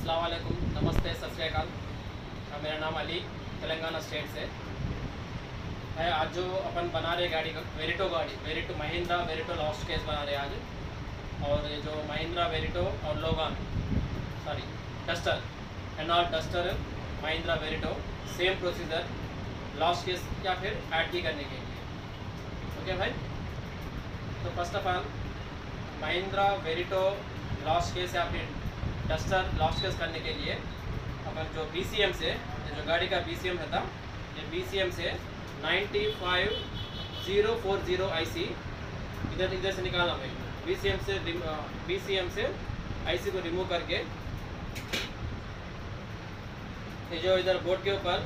अस्सलाम वालेकुम, नमस्ते, सत श्री अकाल। मेरा नाम अली, तेलंगाना स्टेट से है। आज जो अपन बना रहे गाड़ी का Verito Mahindra Verito last case बना रहे आज। और ये जो महिंद्रा वेरिटो और Logan Duster Duster Mahindra Verito same procedure last case या फिर ऐड की करने के लिए। ओके भाई, तो first of all Mahindra Verito last case या फिर डस्टर लास्ट केस करने के लिए अपन जो BCM से जो गाड़ी का BCM है था, ये BCM से 95040 IC इधर से निकालना भाई। BCM से IC को रिमूव करके ये जो इधर बोर्ड के ऊपर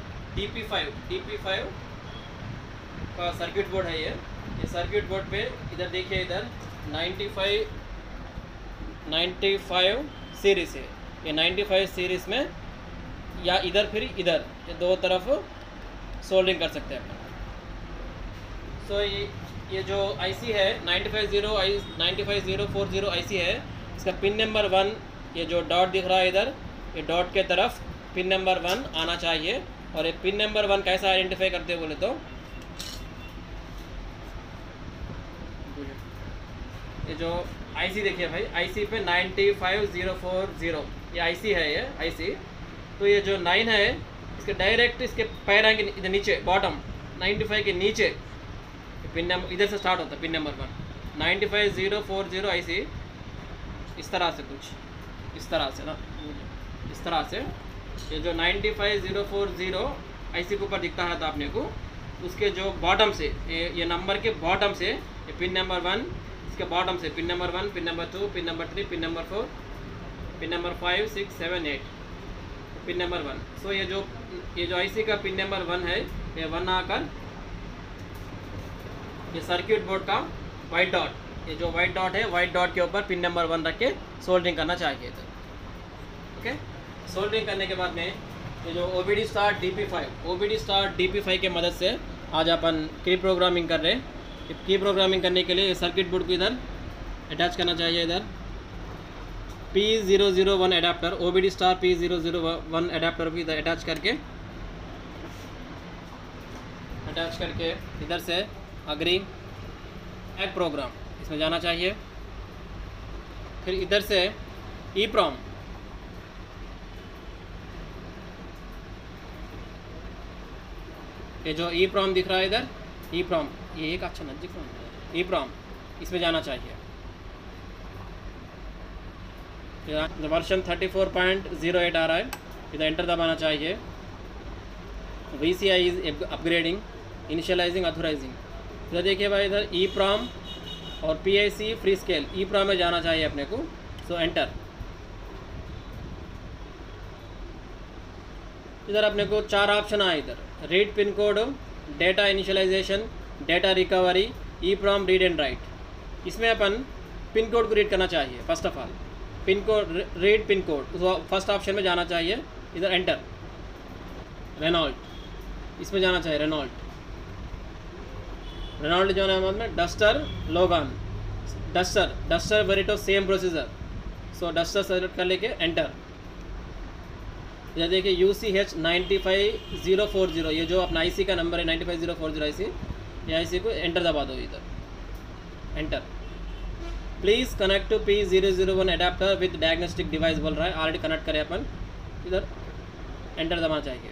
DP5 का सर्किट बोर्ड है, ये सर्किट बोर्ड पे इधर देखिए, इधर 95 सीरीज़ है। ये 95 सीरीज़ में या इधर फिर इधर ये दो तरफ सोल्डरिंग कर सकते हैं अपन। सो ये जो IC है 95040 IC है, इसका पिन नंबर 1 ये जो डॉट दिख रहा है इधर, ये डॉट के तरफ पिन नंबर 1 आना चाहिए। और ये पिन नंबर 1 कैसा आइडेंटिफाई करते हैं बोले तो ये जो IC देखिए भाई, IC पे 95040 ये IC है, ये IC। तो ये जो 9 है इसके डायरेक्ट इसके पैर के इधर नीचे बॉटम 95 के नीचे पिन नंबर इधर से स्टार्ट होता है। पिन नंबर 1 95040 IC इस तरह से कुछ इस तरह से ना, इस तरह से ये जो 95040 IC के ऊपर दिखता है था अपने को, उसके जो बॉटम से ये नंबर के बॉटम से ये पिन नंबर 1, इसके बॉटम से pin number 1, pin number 2, pin number 3, pin number 4, pin number 5, 6, 7, 8, pin number 1। So ये जो IC का पिन नंबर 1 है, ये 1 आकर ये सर्किट बोर्ड का वाइट डॉट, ये जो वाइट डॉट है, वाइट डॉट के ऊपर पिन नंबर 1 रख के सोल्डरिंग करना चाहिए था। ओके, सोल्डरिंग करने के बाद में ये जो OBD स्टार्ट DP5 के मदद से आज अपन की प्रोग्रामिंग कर रहे हैं। की प्रोग्रामिंग करने के लिए सर्किट बोर्ड को इधर अटैच करना चाहिए। इधर P001 adapter, OBD star P001 adapter को इधर अटैच करके इधर से अग्री एक प्रोग्राम इसमें जाना चाहिए। फिर इधर से EEPROM ये जो EEPROM दिख रहा है इधर, EEPROM ये एक अच्छा नजदीक EEPROM इसमें जाना चाहिए। वर्जन 34.08 आ रहा है, इधर एंटर दबाना चाहिए। VCI is upgrading, initialising, authorising. इधर देखिए भाई, इधर EEPROM और PIC फ्री स्केल EEPROM में जाना चाहिए अपने को। So enter. इधर अपने को 4 ऑप्शन आए, इधर read pin code, data initialisation, data recovery, EEPROM read and write. इसमें अपन पिन कोड को रीड करना चाहिए। First of all pin code, read pin code, first option में जाना चाहिए। इधर एंटर। रेनॉल्ट इसमें जाना चाहिए। रेनॉल्ट जो है में Duster Logan, Duster Verito same procedure. So Duster select कर लेके एंटर। इधर देखिए UCH 95040 ये जो अपना IC का नंबर है 95040 IC, ये IC को एंटर दबा दो। इधर enter. Please connect to P001 adapter with diagnostic device बोल रहा है, ऑलरेडी कनेक्ट करें अपन। इधर एंटर दबाना चाहिए।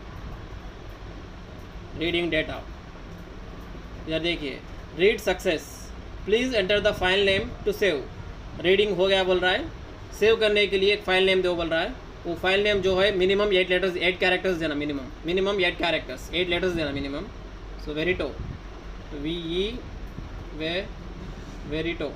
रीडिंग डेटा, इधर देखिए read success, please enter the file name to save. Reading हो गया बोल रहा है, सेव करने के लिए एक फाइल नेम दो बोल रहा है। वो फाइल नेम जो है मिनिमम 8 कैरेक्टर्स देना, मिनिमम 8 कैरेक्टर्स, 8 लेटर्स देना minimum. So Verito Verito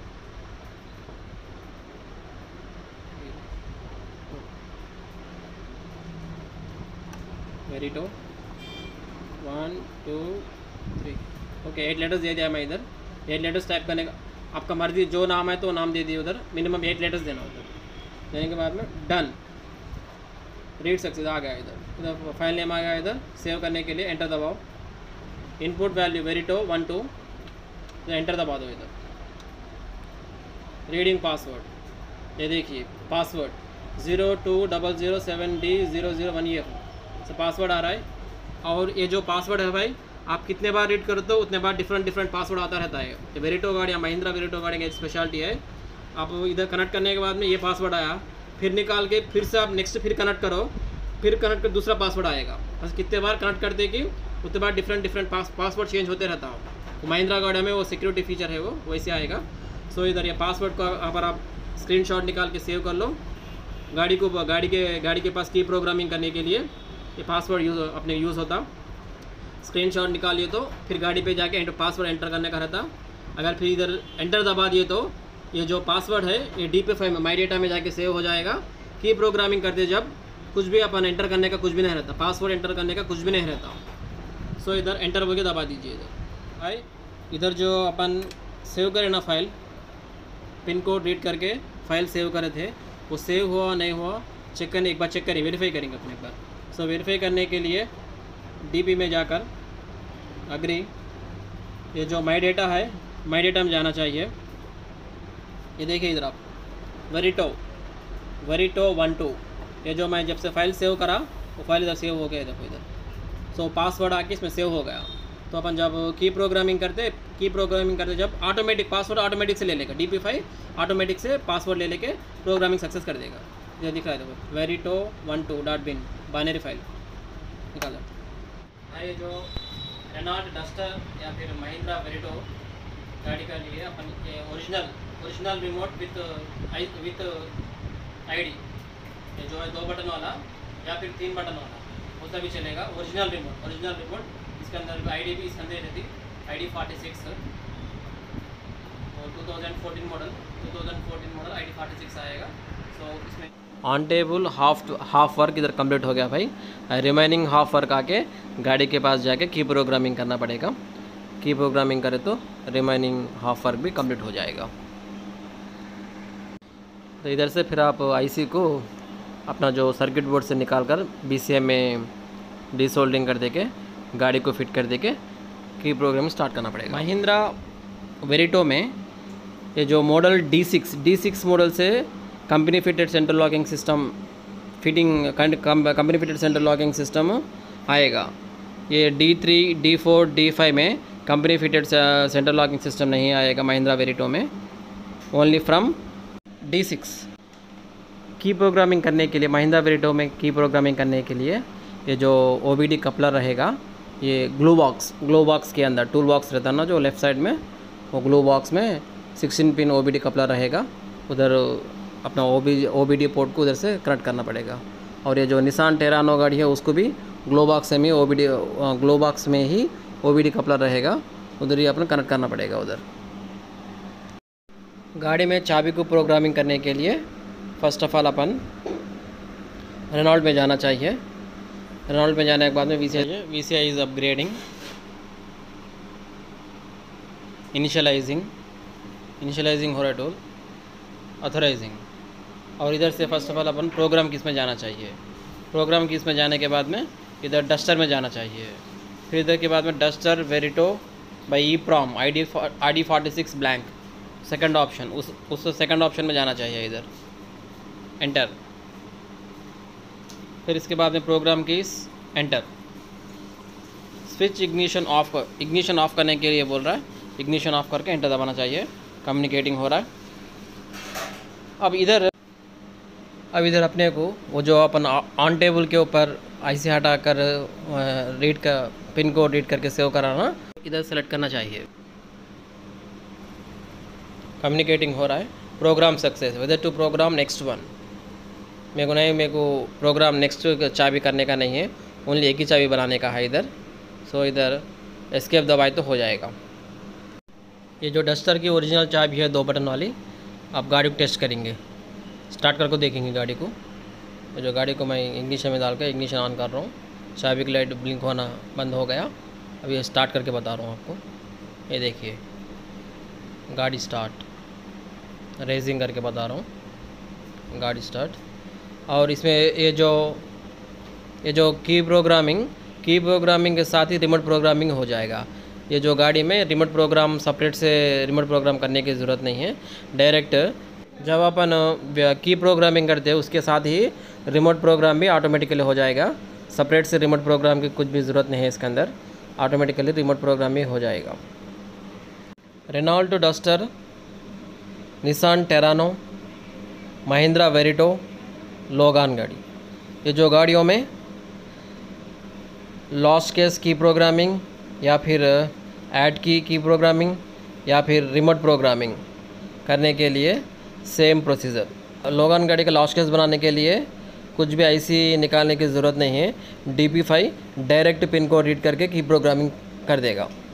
Verito 1 2 3 okay 8 letters दे दिया मैं। इधर 8 लेटर्स टाइप करने का आपका मर्जी, जो नाम है तो नाम दे दिए। उधर मिनिमम 8 लेटर्स देना। उधर देने के बाद में डन। रीड सक्सेस आ गया। इधर फाइल नेम आ गया। इधर सेव करने के लिए एंटर दबाओ। इनपुट वैल्यू वेरिटो 1 2, तो एंटर दबा दो। इधर रीडिंग पासवर्ड, ये देखिए पासवर्ड 02007D001 ये पासवर्ड आ रहा है। और ये जो पासवर्ड है भाई, आप कितने बार रीड करते हो उतने बार डिफरेंट पासवर्ड आता रहता है। ये वेरिटो गार्ड या महिंद्रा वेरिटो गार्ड की एक स्पेशलिटी है। आप इधर कनेक्ट करने के बाद में ये पासवर्ड आया, फिर निकाल के फिर से आप नेक्स्ट फिर कनेक्ट करो, फिर कनेक्ट कर दूसरा पासवर्ड आएगा। बस कितने बार कनेक्ट करते कि उतने बार डिफरेंट पासवर्ड चेंज होते रहता हो। तो महिंद्रा गार्ड में वो सिक्योरिटी फीचर है, वो वैसे आएगा। सो इधर ये पासवर्ड को अगर आप स्क्रीनशॉट निकाल के सेव कर लो, गाड़ी के पास की प्रोग्रामिंग करने के लिए ये पासवर्ड अपने यूज़ होता। स्क्रीनशॉट निकालिए तो फिर गाड़ी पे जाके पासवर्ड एंटर करने का रहता। अगर फिर इधर एंटर दबा दिए तो ये जो पासवर्ड है ये DP5 में माई डेटा में जाके सेव हो जाएगा। की प्रोग्रामिंग करते जब कुछ भी अपन एंटर करने का कुछ भी नहीं रहता, पासवर्ड एंटर करने का कुछ भी नहीं रहता। सो इधर एंटर बोल के दबा दीजिए। इधर भाई इधर जो अपन सेव करें ना फाइल, पिन कोड रीड करके फाइल सेव करे थे, वो सेव हुआ नहीं हुआ चेक करने, एक बार चेक करें, वेरीफाई करेंगे अपने एक बार। सो वेरीफाई करने के लिए DP में जाकर अग्री, ये जो माई डेटा है, माई डेटा में जाना चाहिए। ये देखिए इधर आप वेरिटो 12, ये जो मैं जब से फाइल सेव करा वो फाइल इधर सेव हो गया, देखो इधर। सो पासवर्ड आके इसमें सेव हो गया। तो अपन जब की प्रोग्रामिंग करते जब ऑटोमेटिक पासवर्ड ऑटोमेटिक से ले लेगा, DP5 ऑटोमेटिक से पासवर्ड ले लेके प्रोग्रामिंग सक्सेस कर देगा। ये दिखा है देखो verito12.bin बाइनरी फाइल निकाला। ये जो रेनॉल्ट डस्टर या फिर महिंद्रा वेरिटो गाड़ी का लिए अपन ये ओरिजिनल रिमोट विथ ID, ये जो है 2 बटन वाला या फिर 3 बटन वाला उसका भी चलेगा। ओरिजिनल रिमोट इसके अंदर ID भी इसके अंदर रहती, ID 46 और 2014 मॉडल ID 46 आएगा। सो इसमें ऑन टेबल हाफ वर्क इधर कंप्लीट हो गया भाई। रिमेनिंग हाफ वर्क आके गाड़ी के पास जाके की प्रोग्रामिंग करना पड़ेगा। की प्रोग्रामिंग करे तो रिमेनिंग हाफ वर्क भी कंप्लीट हो जाएगा। तो इधर से फिर आप IC को अपना जो सर्किट बोर्ड से निकाल कर BCM में डिसोल्डिंग कर देके गाड़ी को फिट कर देके की प्रोग्रामिंग स्टार्ट करना पड़ेगा। महिंद्रा वेरिटो में ये जो मॉडल D6 मॉडल से company fitted centre locking system company fitted centre locking system आएगा। ये D3, D4, D5 में company fitted centre locking system नहीं आएगा महिंद्रा वेरिटो में, ओनली फ्रॉम D6। की प्रोग्रामिंग करने के लिए महिंद्रा वेरिटो में की प्रोग्रामिंग करने के लिए ये जो OBD कपलर रहेगा, ये ग्लू बॉक्स के अंदर टूल बॉक्स रहता है ना जो लेफ़्ट साइड में, वो ग्लू बॉक्स में 16 पिन OBD कपलर रहेगा। उधर अपना OBD पोर्ट को उधर से कनेक्ट करना पड़ेगा। और ये जो निसान टेरानो गाड़ी है उसको भी ग्लो बॉक्स में ही OBD कपलर रहेगा, उधर ही अपना कनेक्ट करना पड़ेगा। उधर गाड़ी में चाबी को प्रोग्रामिंग करने के लिए फर्स्ट ऑफ ऑल अपन रेनॉल्ट में जाना चाहिए। रेनॉल्ट में जाने के बाद में VCI इज़ अपग्रेडिंग, इनिशियलाइजिंग हो रहा है टूल, ऑथराइजिंग। और इधर से फर्स्ट ऑफ ऑल अपन प्रोग्राम किस में जाना चाहिए। प्रोग्राम किस में जाने के बाद में इधर डस्टर में जाना चाहिए। फिर इधर के बाद में Duster Verito by EEPROM ID 46 blank second option, उस सेकंड ऑप्शन में जाना चाहिए। इधर एंटर। फिर इसके बाद में program keys enter. Switch ignition off करने के लिए बोल रहा है, इग्निशन ऑफ करके एंटर दबाना चाहिए। कम्युनिकेटिंग हो रहा है। अब इधर अपने को वो जो अपन ऑन टेबल के ऊपर IC हटाकर पिन कोड रीड करके सेव कराना, इधर सेलेक्ट करना चाहिए। कम्युनिकेटिंग हो रहा है। Program success, whether to program next one. मेरे को प्रोग्राम नेक्स्ट चाबी करने का नहीं है, ओनली एक ही चाबी बनाने का है इधर। सो इधर एस्केप दबाए तो हो जाएगा। ये जो डस्टर की ओरिजिनल चाबी है 2 बटन वाली, आप गाड़ी को टेस्ट करेंगे, स्टार्ट करके देखेंगे गाड़ी को। तो जो गाड़ी को मैं इग्निशन में डाल कर इग्निशन ऑन कर रहा हूँ, चाबी की लाइट ब्लिंक होना बंद हो गया। अब ये स्टार्ट करके बता रहा हूँ आपको। ये देखिए गाड़ी स्टार्ट, रेसिंग करके बता रहा हूँ, गाड़ी स्टार्ट। और इसमें ये जो की प्रोग्रामिंग के साथ ही रिमोट प्रोग्रामिंग हो जाएगा। ये जो गाड़ी में रिमोट प्रोग्राम सेपरेट से रिमोट प्रोग्राम करने की ज़रूरत नहीं है, डायरेक्ट जब अपन की प्रोग्रामिंग करते हैं उसके साथ ही रिमोट प्रोग्राम भी ऑटोमेटिकली हो जाएगा। सेपरेट से रिमोट प्रोग्राम की कुछ भी ज़रूरत नहीं है इसके अंदर, ऑटोमेटिकली रिमोट प्रोग्राम ही हो जाएगा। Renault Duster, Nissan Terrano, Mahindra Verito, Logan गाड़ी, ये जो गाड़ियों में लॉस्ट केस की प्रोग्रामिंग या फिर ऐड की प्रोग्रामिंग या फिर रिमोट प्रोग्रामिंग करने के लिए सेम प्रोसीजर। लोगान गाड़ी का लॉस्ट केस बनाने के लिए कुछ भी आईसी निकालने की ज़रूरत नहीं है, DP5 डायरेक्ट पिन को रीड करके की प्रोग्रामिंग कर देगा।